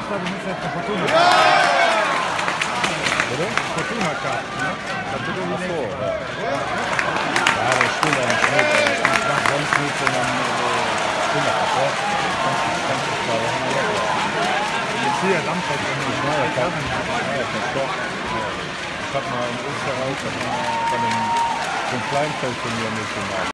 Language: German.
Samstag ist jetzt der Fortuna. Oder? Fortuna Cup. Ne? Ach so, ja. Ja, das stimmt eigentlich nicht. Ich mache sonst nicht, sondern Fortuna Cup, ja. Ganz klar, das haben wir ja. Jetzt hier, Samstag. Ich habe mal in Österreich bei einem Kleinfeldturnier mitgemacht.